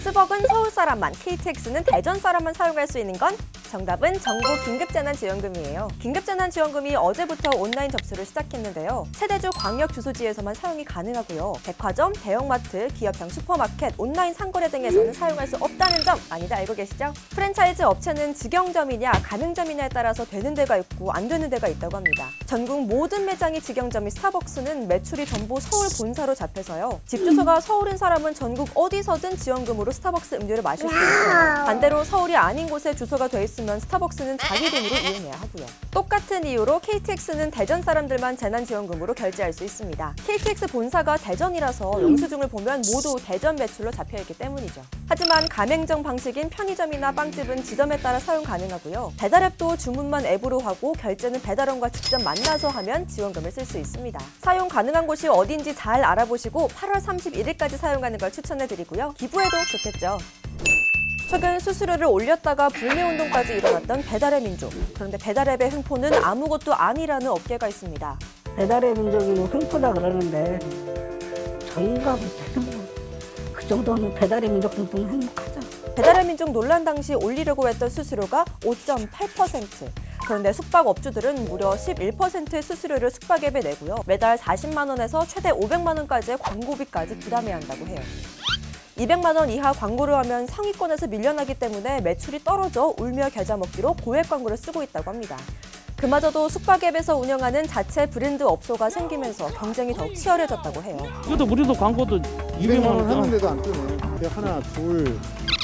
스벅은 서울 사람만, KTX는 대전 사람만 사용할 수 있는 건? 정답은 정부 긴급재난지원금이에요. 긴급재난지원금이 어제부터 온라인 접수를 시작했는데요. 세대주 광역 주소지에서만 사용이 가능하고요. 백화점, 대형마트, 기업형 슈퍼마켓, 온라인 상거래 등에서는 사용할 수 없다는 점 많이들 알고 계시죠? 프랜차이즈 업체는 직영점이냐 가맹점이냐에 따라서 되는 데가 있고 안 되는 데가 있다고 합니다. 전국 모든 매장이 직영점인 스타벅스는 매출이 전부 서울 본사로 잡혀서요. 집 주소가 서울인 사람은 전국 어디서든 지원금으로 스타벅스 음료를 마실 수 있어요. 반대로 서울이 아닌 곳에 주소가 돼 있으면 스타벅스는 자기 돈으로 이용해야 하고요. 똑같은 이유로 KTX는 대전 사람들만 재난지원금으로 결제할 수 있습니다. KTX 본사가 대전이라서 영수증을 보면 모두 대전 매출로 잡혀있기 때문이죠. 하지만 가맹점 방식인 편의점이나 빵집은 지점에 따라 사용 가능하고요. 배달앱도 주문만 앱으로 하고 결제는 배달원과 직접 만나서 하면 지원금을 쓸 수 있습니다. 사용 가능한 곳이 어딘지 잘 알아보시고 8월 31일까지 사용하는 걸 추천해드리고요. 기부해도 좋겠죠. 최근 수수료를 올렸다가 불매운동까지 일어났던 배달의 민족. 그런데 배달앱의 횡포는 아무것도 아니라는 업계가 있습니다. 배달의 민족이 뭐 횡포다 그러는데 저희가 볼 때는 그 정도는 배달의 민족 정도는 행복하죠. 배달의 민족 논란 당시 올리려고 했던 수수료가 5.8%. 그런데 숙박업주들은 무려 11%의 수수료를 숙박앱에 내고요. 매달 40만 원에서 최대 500만 원까지의 광고비까지 부담해야 한다고 해요. 200만 원 이하 광고를 하면 상위권에서 밀려나기 때문에 매출이 떨어져 울며 겨자 먹기로 고액 광고를 쓰고 있다고 합니다. 그마저도 숙박앱에서 운영하는 자체 브랜드 업소가 생기면서 경쟁이 더욱 치열해졌다고 해요. 그래도 우리도 광고도 200만 원 하는데도 안 뜨네. 하나, 둘,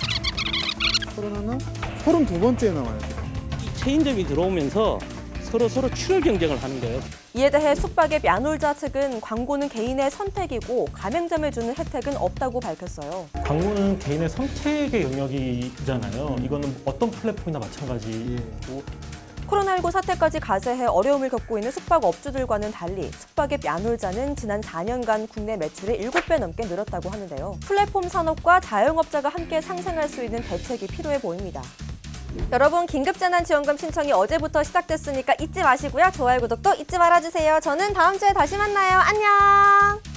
31, 32번째에 나와요. 체인점이 들어오면서 서로 출혈 경쟁을 하는 거예요. 이에 대해 숙박앱 야놀자 측은 광고는 개인의 선택이고 가맹점에 주는 혜택은 없다고 밝혔어요. 광고는 개인의 선택의 영역이잖아요. 이거는 어떤 플랫폼이나 마찬가지고. 코로나19 사태까지 가세해 어려움을 겪고 있는 숙박업주들과는 달리 숙박앱 야놀자는 지난 4년간 국내 매출이 7배 넘게 늘었다고 하는데요. 플랫폼 산업과 자영업자가 함께 상생할 수 있는 대책이 필요해 보입니다. 여러분, 긴급재난지원금 신청이 어제부터 시작됐으니까 잊지 마시고요. 좋아요, 구독도 잊지 말아주세요. 저는 다음 주에 다시 만나요. 안녕!